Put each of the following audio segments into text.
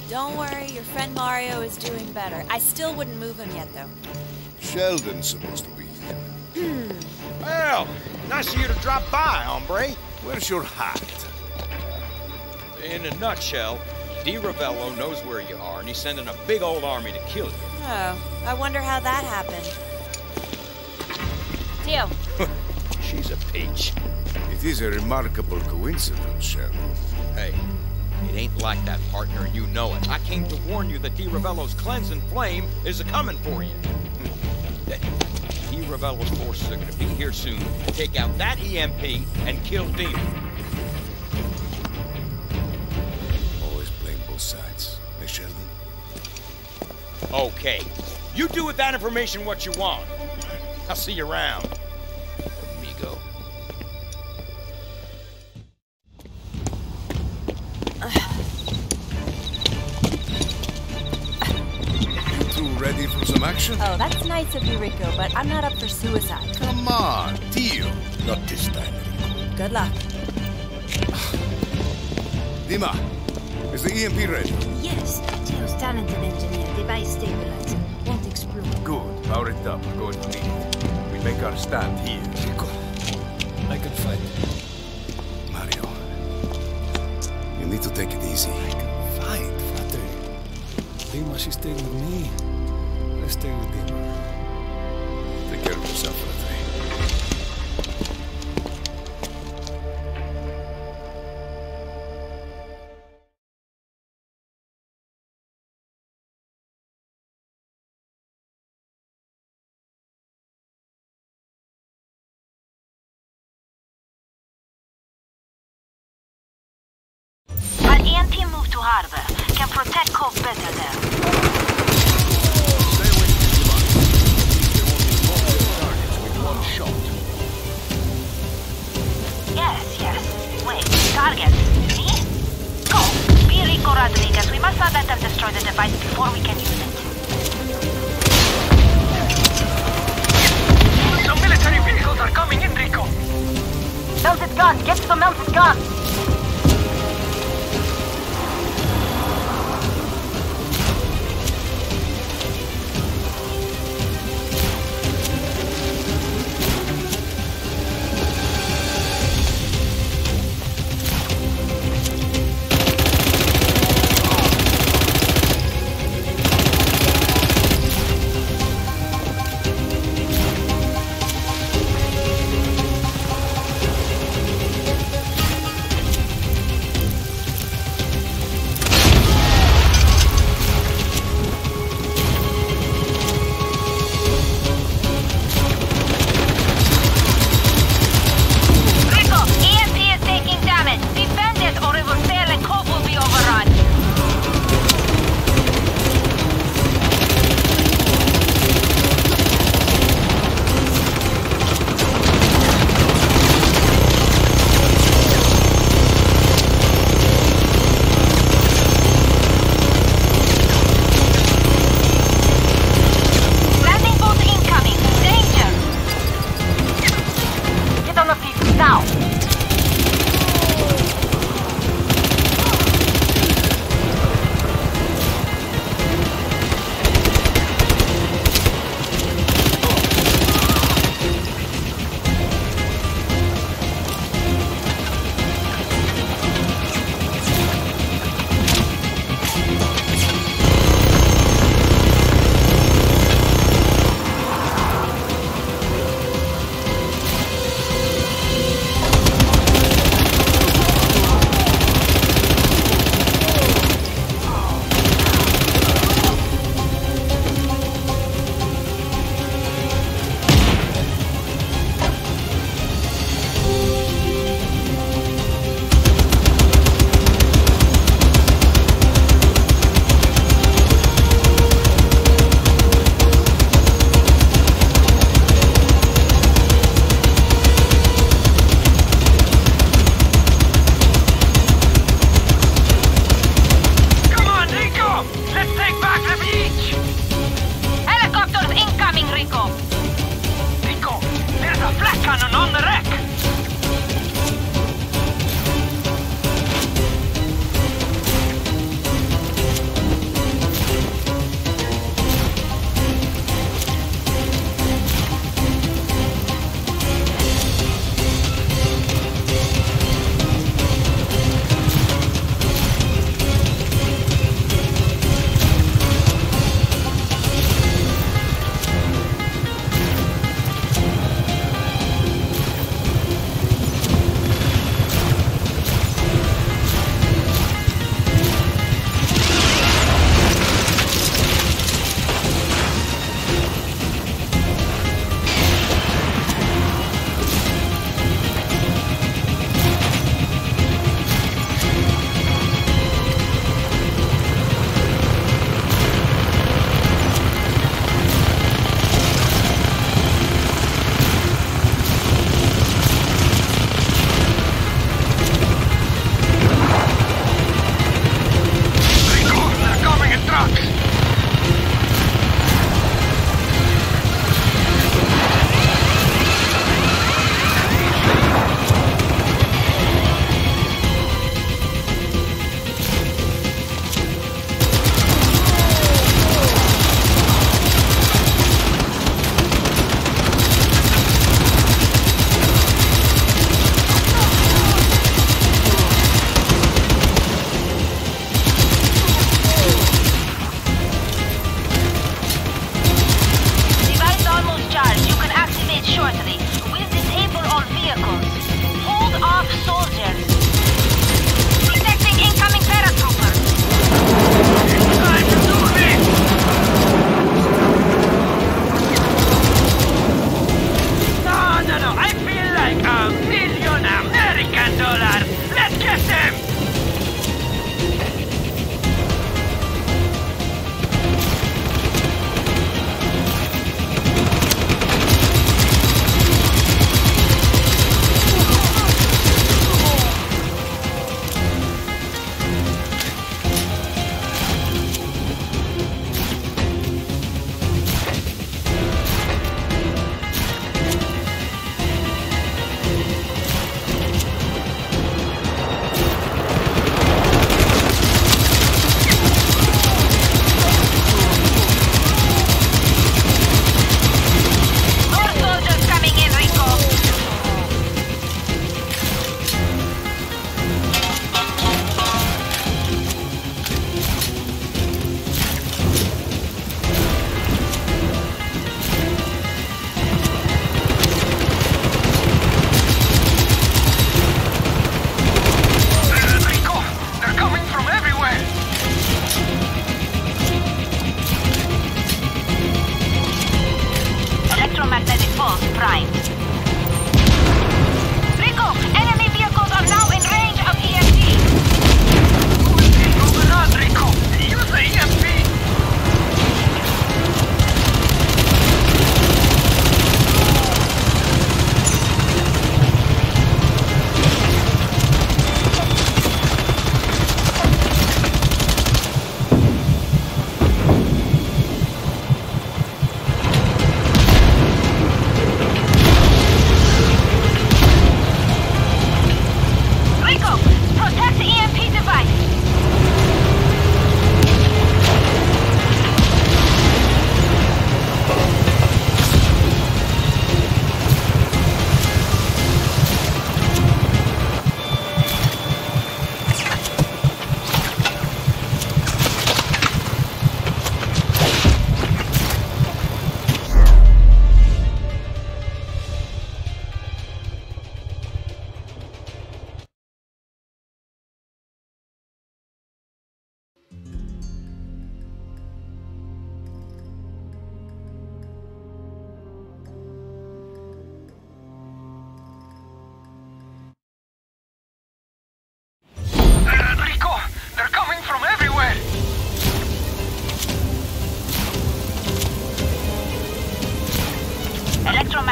Don't worry, your friend Mario is doing better. I still wouldn't move him yet, though. Sheldon's supposed to be here. Well, nice of you to drop by, hombre. Where's your hat? In a nutshell, Di Ravello knows where you are, and he's sending a big old army to kill you. Oh, I wonder how that happened. Theo. She's a peach. It is a remarkable coincidence, Sheldon. Hey, it ain't like that, partner, and you know it. I came to warn you that Di Ravello's cleansing flame is a-coming for you. Di Ravello's forces are gonna be here soon to take out that EMP and kill Demon. Always playing both sides, eh, Sheldon? Okay. You do with that information what you want. I'll see you around. Amigo. You two ready for some action? Oh, that's nice of you, Rico, but I'm not up for suicide. Come on, Tio. Not this time. Good luck. Dima, is the EMP ready? Yes, Tio's talented engineer, device stabilizer. Won't explode. Good. Power it up. We're going to need it. We make our stand here. Rico, I can fight. Mario, you need to take it easy. I can fight, Frate. Dima, she's staying with me. I stay with Dima. Take care of yourself, Frate. An EMP move to harbor. Can protect Cove better there. Stay away from Dima. There will be multiple targets with one shot. Yes. Wait, target. Me? Go. Be Rico Rodriguez. We must not let them destroy the device before we can use it. Some military vehicles are coming in, Rico. Mounted gun. Get to the mounted gun.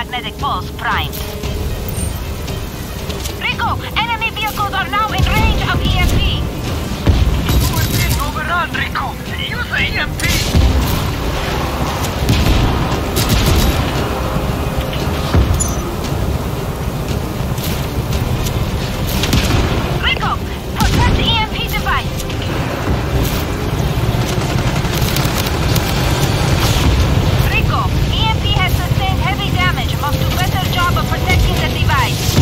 Electromagnetic pulse primed. Rico, enemy vehicles are now in range of EMP. We're being overrun, Rico. Use the EMP. Rico, protect the EMP device. Rico, EMP has sustained heavy damage. Must do better job of protecting the device.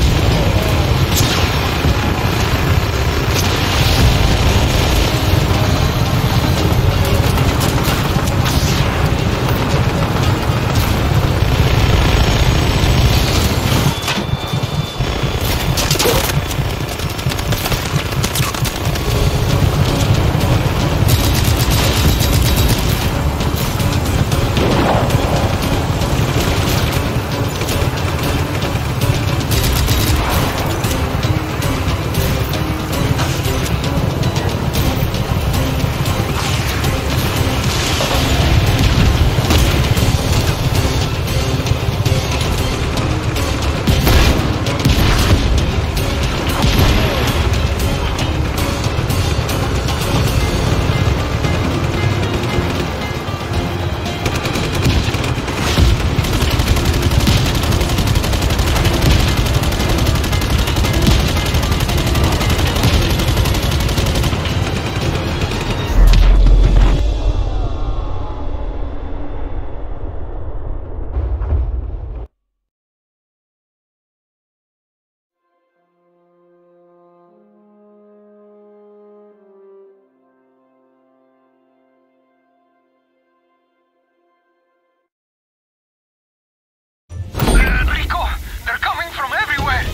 Rico, they're coming from everywhere.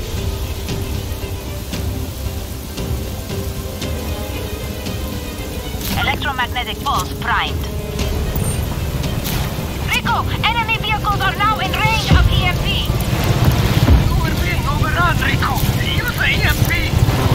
Electromagnetic pulse primed. Rico, enemy vehicles are now in range of EMP. We're being overrun, Rico. Use the EMP.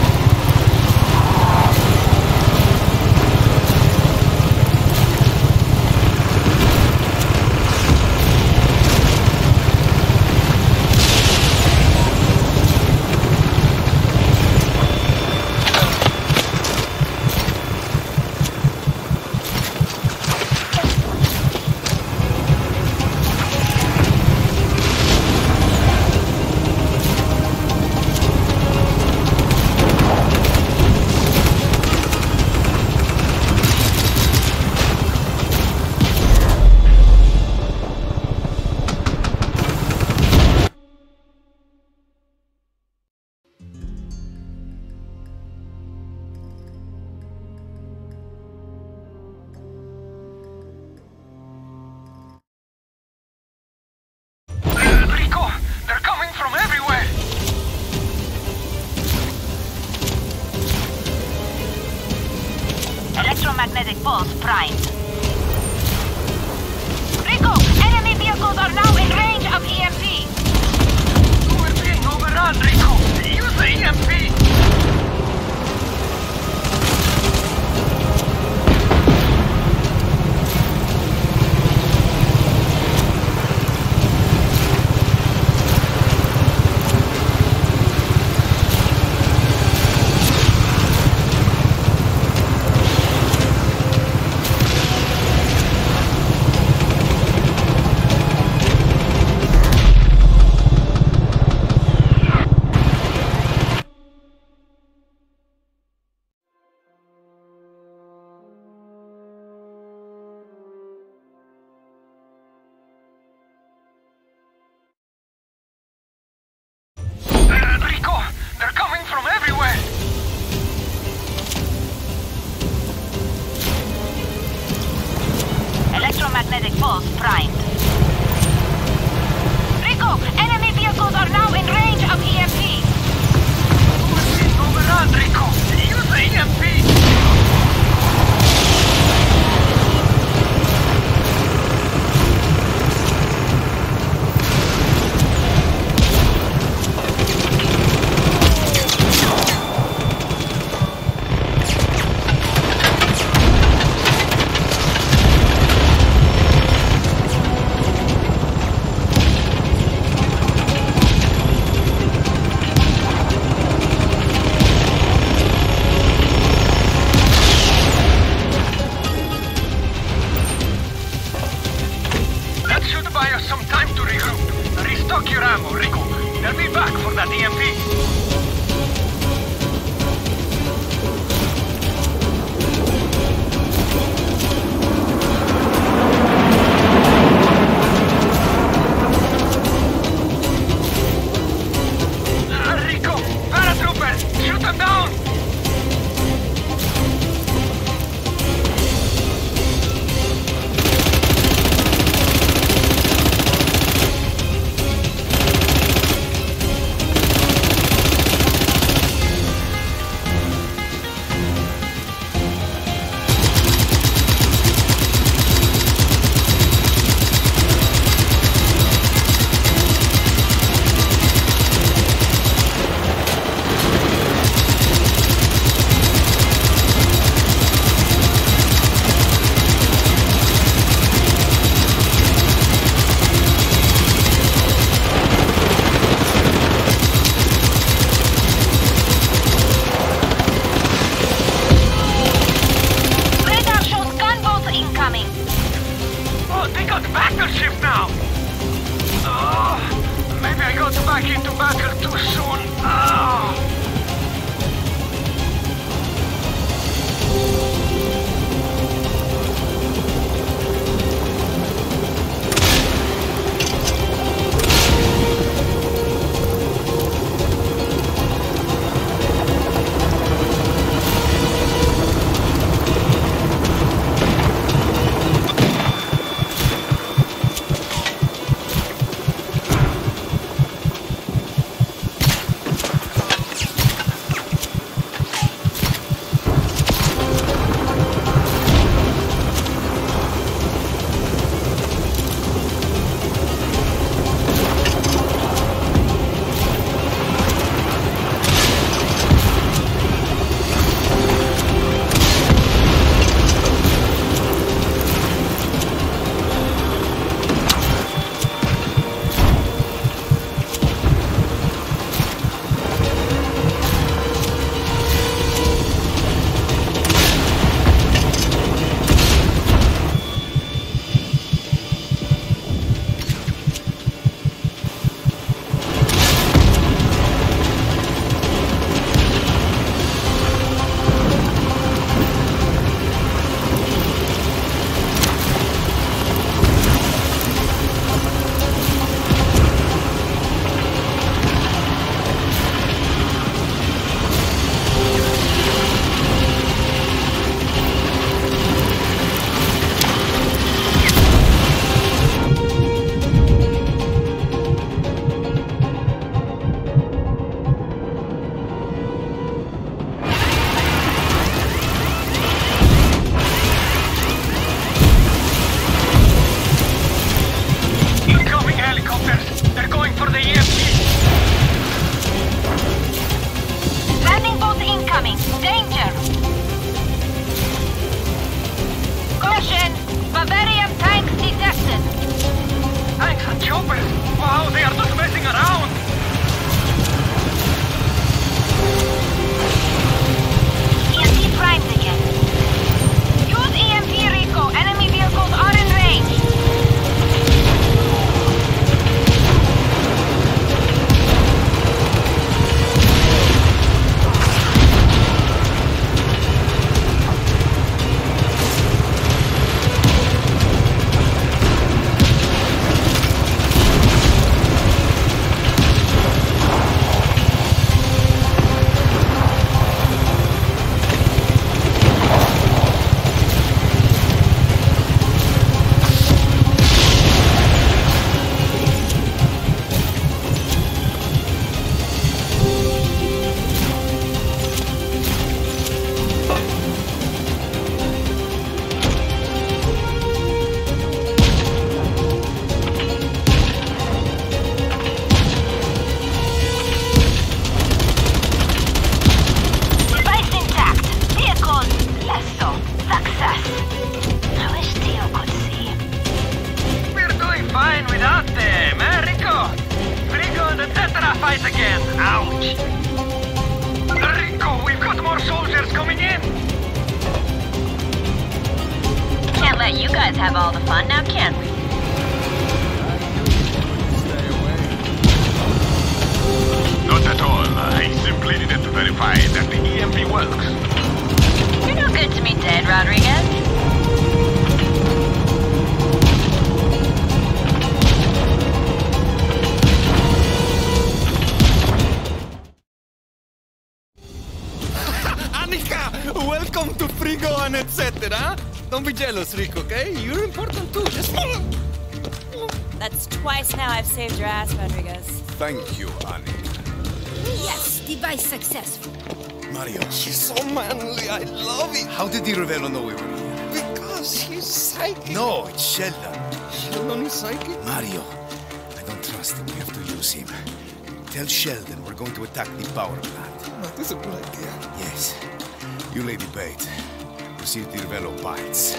Rico, they're coming from everywhere. Electromagnetic pulse primed. Rico, enemy vehicles are now in range of EMP. We're being overrun, Rico. Use the EMP. Rico, they're coming from everywhere. Electromagnetic pulse primed. Rico, enemy vehicles are now in range of EMP. We're being overrun, Rico. Use the EMP. choppers! Wow, they are not messing around! EMP primed again. Use EMP, Rico. Enemy vehicles are in range. You guys have all the fun now, can't we? Not at all. I simply needed to verify that the EMP works. You're no good to me dead, Rodriguez. Welcome to Frigo and etc. Don't be jealous, Rico, okay? You're important too. Just... That's twice now I've saved your ass, Rodriguez. Thank you, Annika. Yes, device successful. Mario, She's so manly. I love it. how did Di Ravello know we were here? Because he's psychic. No, it's Sheldon. Sheldon is psychic? Mario, I don't trust him. We have to use him. Tell Sheldon we're going to attack the power plant. That is a good idea. Yes. You lay the bait. We'll see if Di Ravello bites.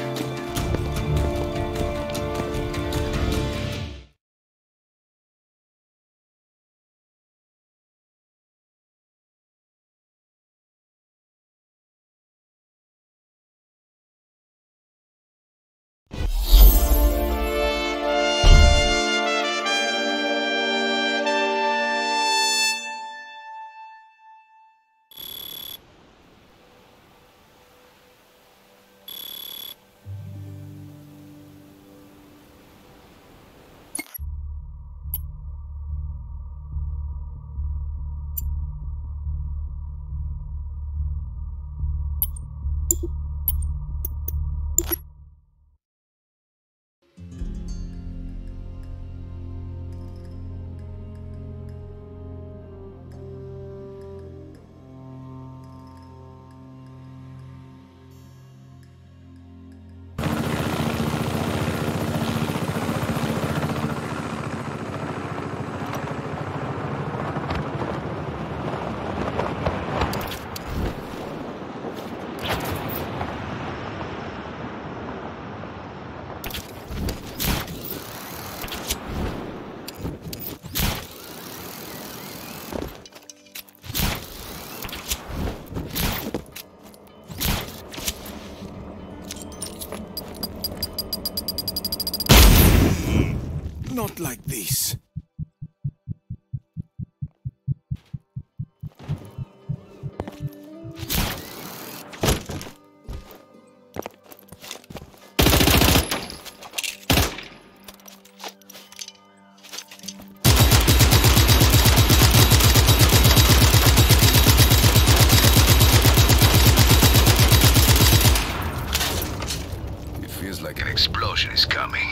Not like this. It feels like an explosion is coming.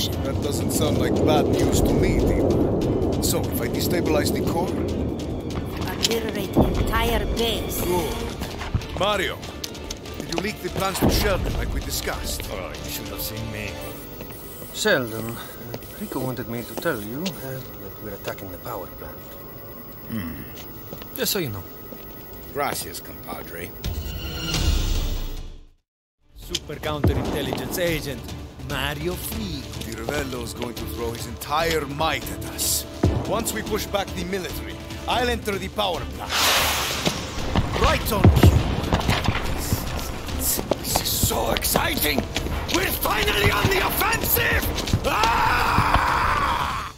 destruction. That doesn't sound like bad news to me, Dima. So, if I destabilize the core? Obliterate the entire base. Good. Mario, did you leak the plans to Sheldon like we discussed? Oh, you should have seen me. Sheldon, Rico wanted me to tell you that we're attacking the power plant. Just so you know. Gracias, compadre. Super counterintelligence agent, Mario Figo. The Revello's going to throw his entire might at us. Once we push back the military, I'll enter the power plant. Right on cue. This is so exciting! We're finally on the offensive! Ah!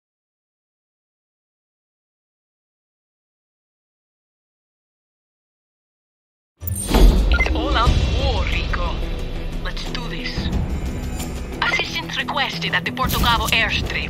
It's all out war, Rico. Let's do this. Assistance requested at the Porto Cabo airstrip.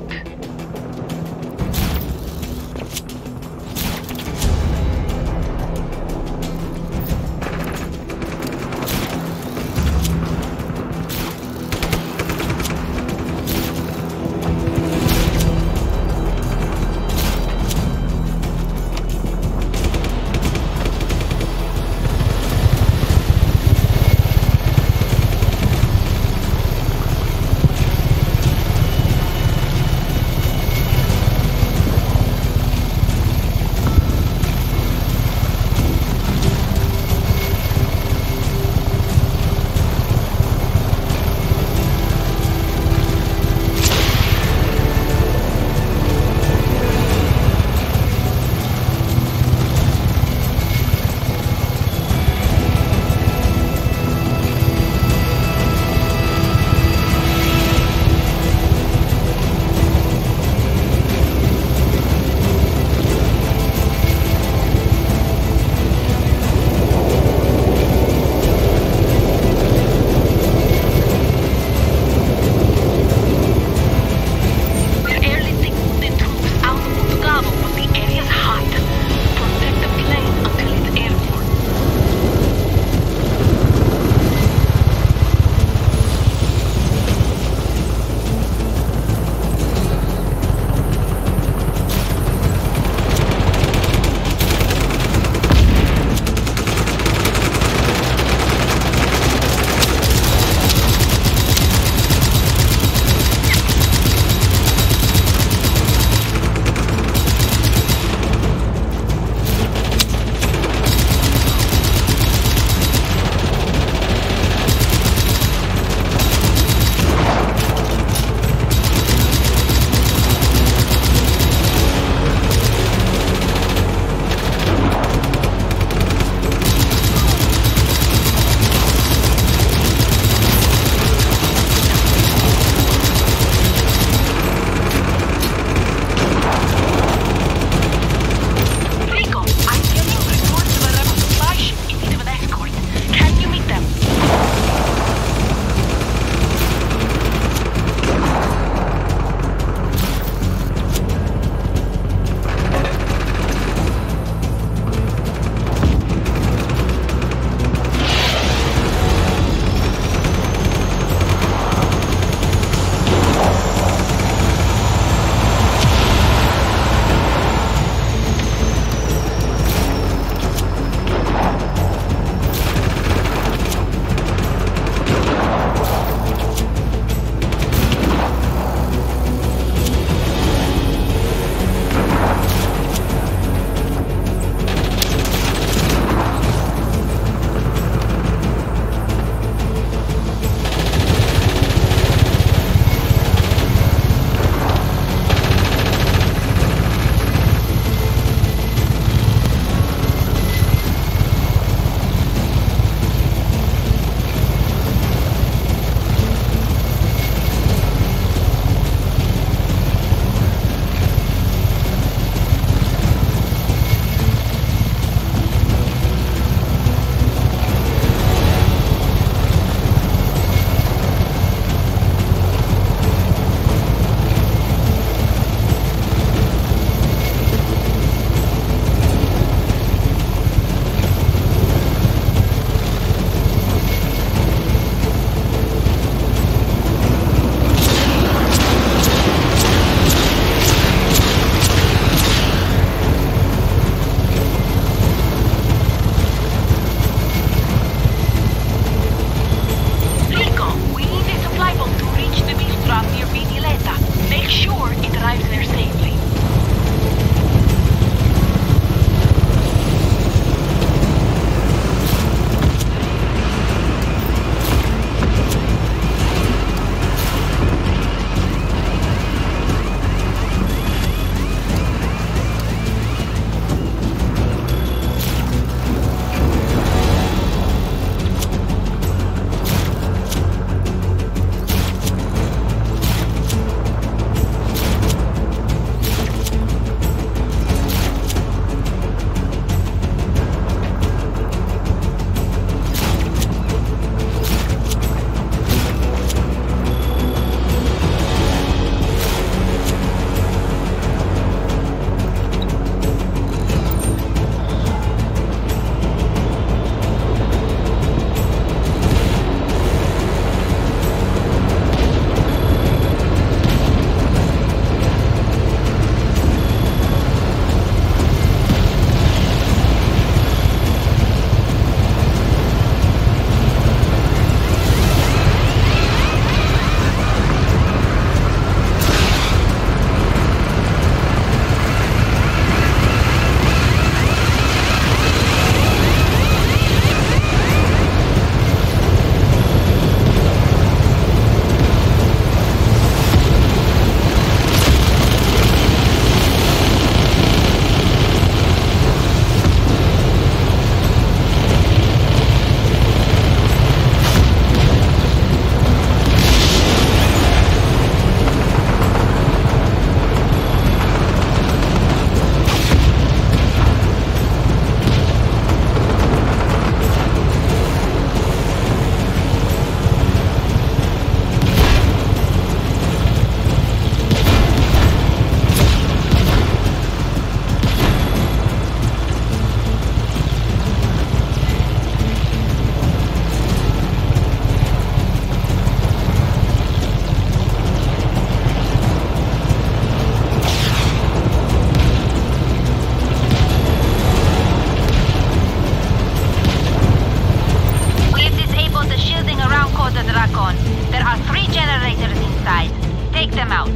Echo the Dracon. There are 3 generators inside. Take them out.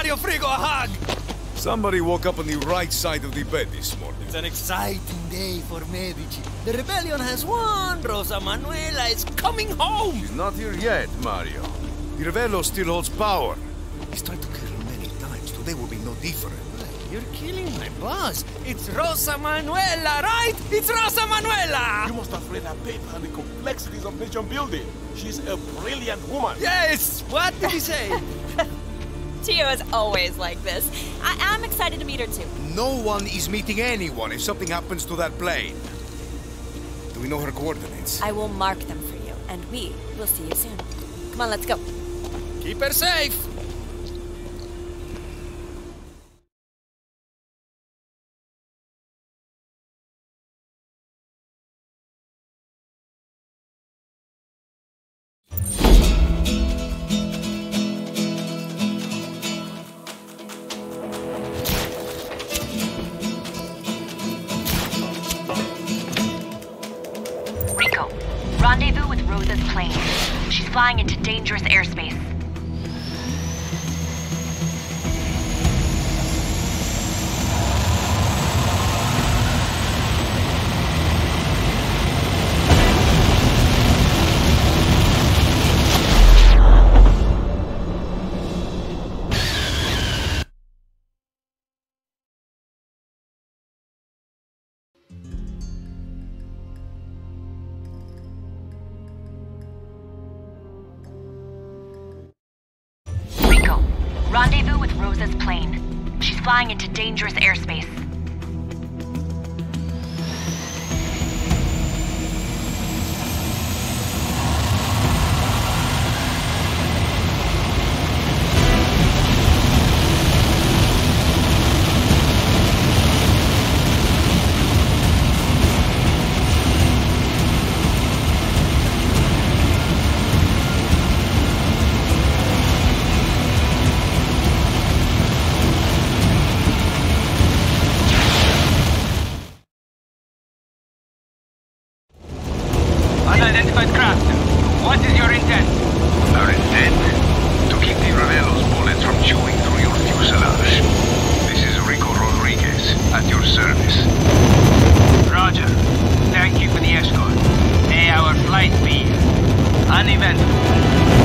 Mario Frigo a hug! Somebody woke up on the right side of the bed this morning. It's an exciting day for Medici. The rebellion has won. Rosa Manuela is coming home. She's not here yet, Mario. The Revello still holds power. He's tried to kill her many times. Today will be no different. You're killing my boss. It's Rosa Manuela, right? It's Rosa Manuela! You must have read her paper on the complexities of nation building. She's a brilliant woman. Yes! What did he say? Tio is always like this. I'm excited to meet her too. No one is meeting anyone if something happens to that plane. Do we know her coordinates? I will mark them for you, and we will see you soon. Come on, let's go. Keep her safe! Rendezvous with Rosa's plane. She's flying into dangerous airspace. Rendezvous with Rosa's plane. She's flying into dangerous airspace. Unidentified craft. What is your intent? Our intent? To keep the Revello's bullets from chewing through your fuselage. This is Rico Rodriguez, at your service. Roger. Thank you for the escort. May our flight be uneventful.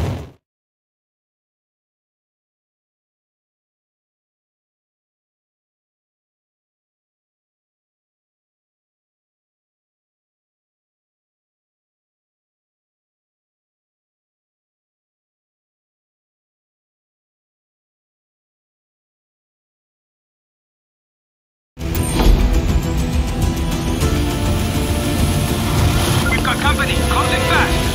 Company, closing fast!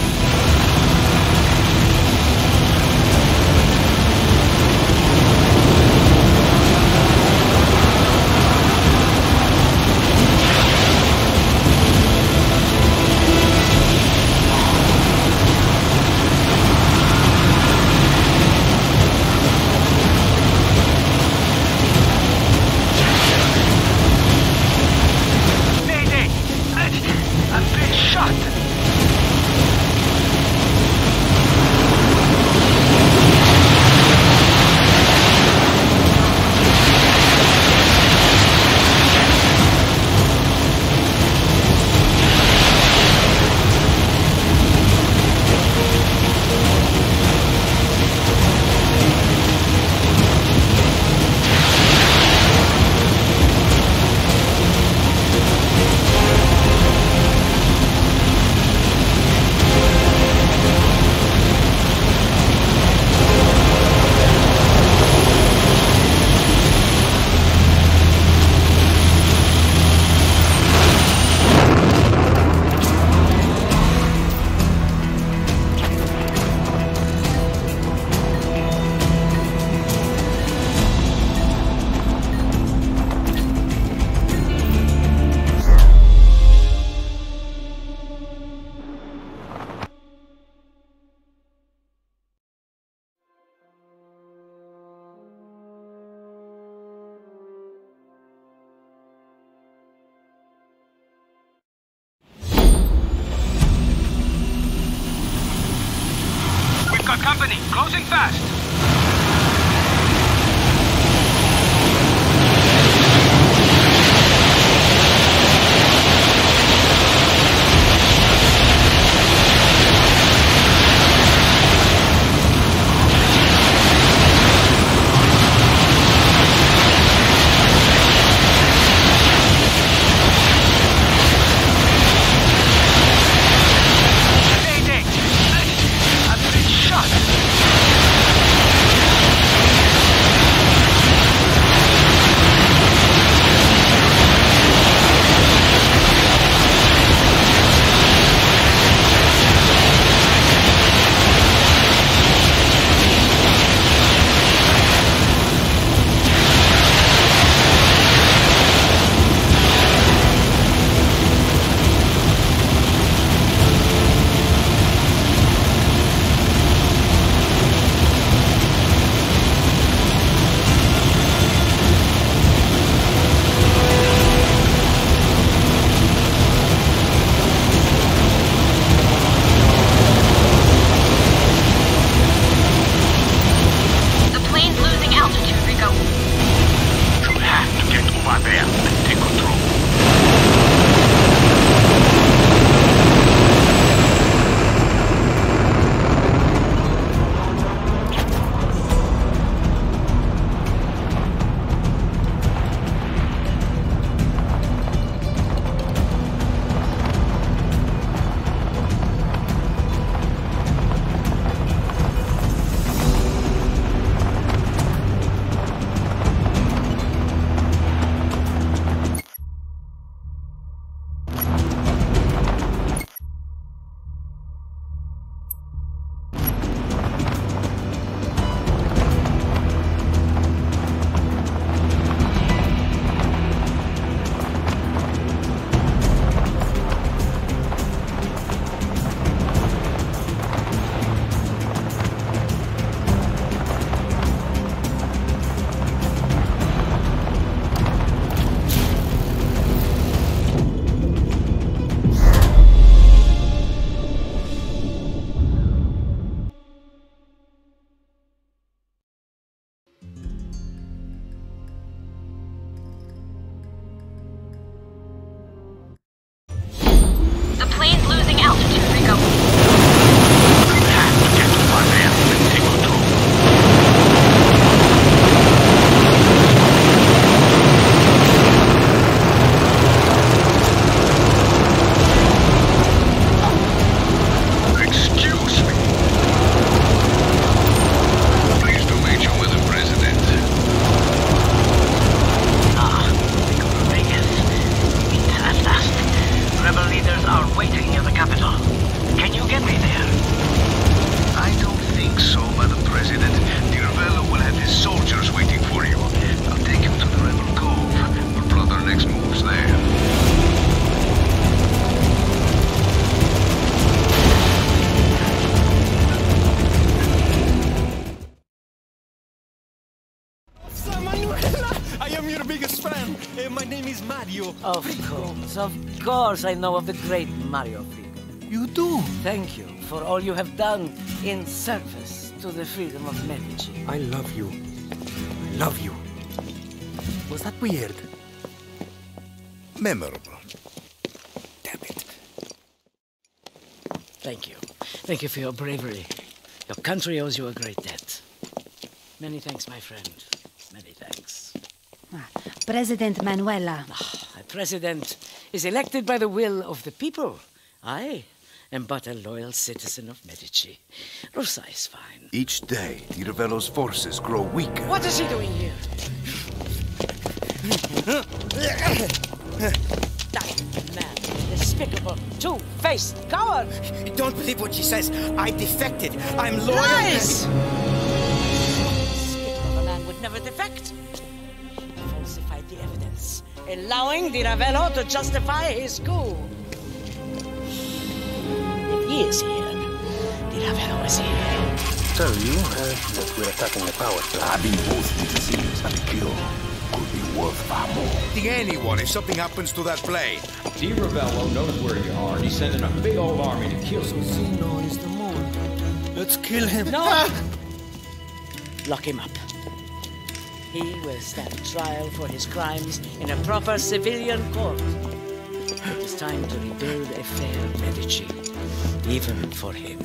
Mayday! I've been shot! Got company, closing fast. is Mario. Of course I know of the great Mario Frigo. You do? Thank you for all you have done in service to the freedom of Medici. I love you. I love you. Was that weird? Memorable. Damn it. Thank you. Thank you for your bravery. Your country owes you a great debt. Many thanks, my friend. Many thanks. President Manuela. A president is elected by the will of the people. I am but a loyal citizen of Medici. Rosa is fine. Each day, Di Ravello's forces grow weaker. What is he doing here? That man, despicable, two-faced coward! Don't believe what she says. I defected. I'm loyal. Lies! Despicable man would never defect. Falsified the evidence, allowing Di Ravello to justify his coup. If he is here, Di Ravello is here. Tell you that we're attacking the power plant. Having both citizens and kill could be worth far more. Anyone if something happens to that plane. Di Ravello knows where you are, and he's sending a big old army to kill you. Zeno is the moon. Let's kill him. No! Lock him up. He will stand trial for his crimes in a proper civilian court. It is time to rebuild a fair Medici, even for him.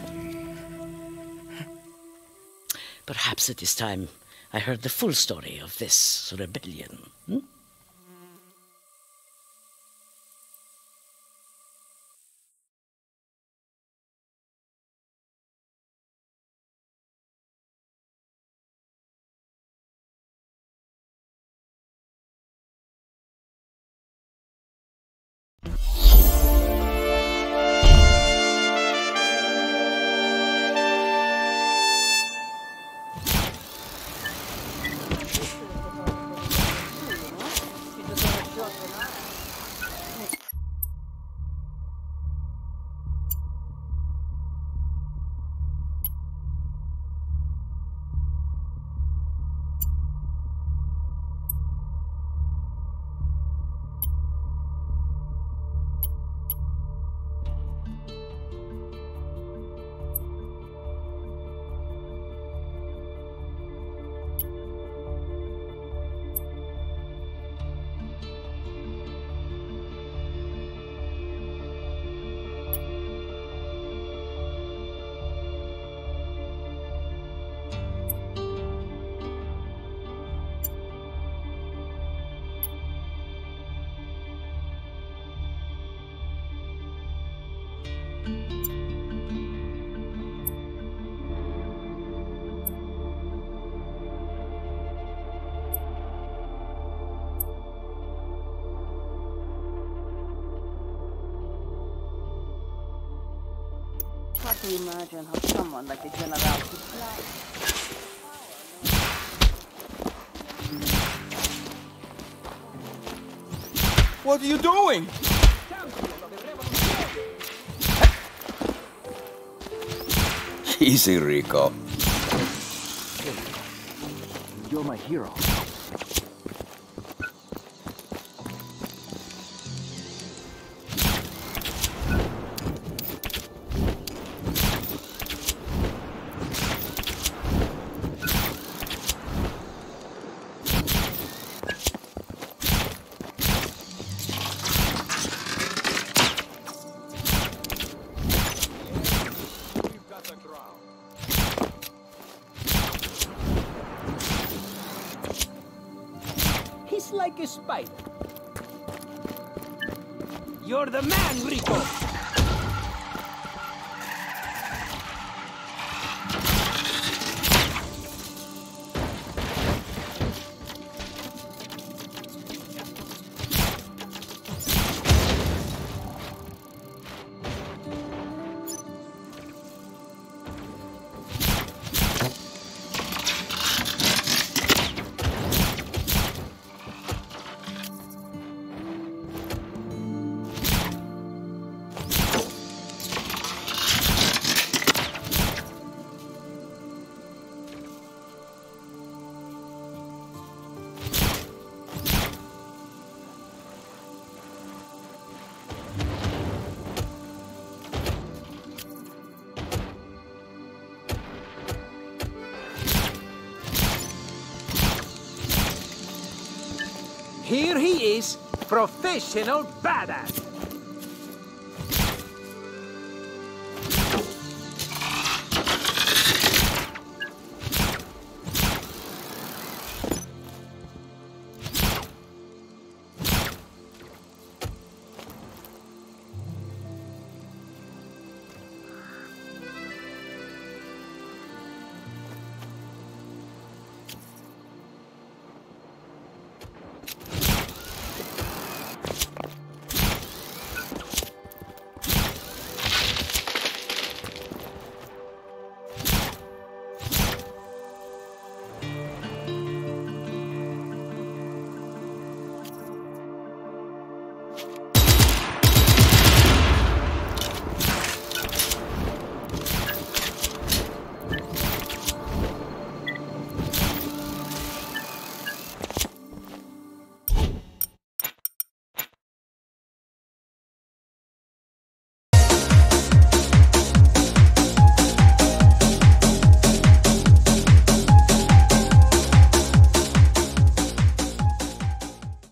Perhaps it is time I heard the full story of this rebellion. Hard to imagine how someone like the General could fly. What are you doing? Easy, Rico. You're my hero. Like a spider. You're the man, Rico! here he is, professional badass.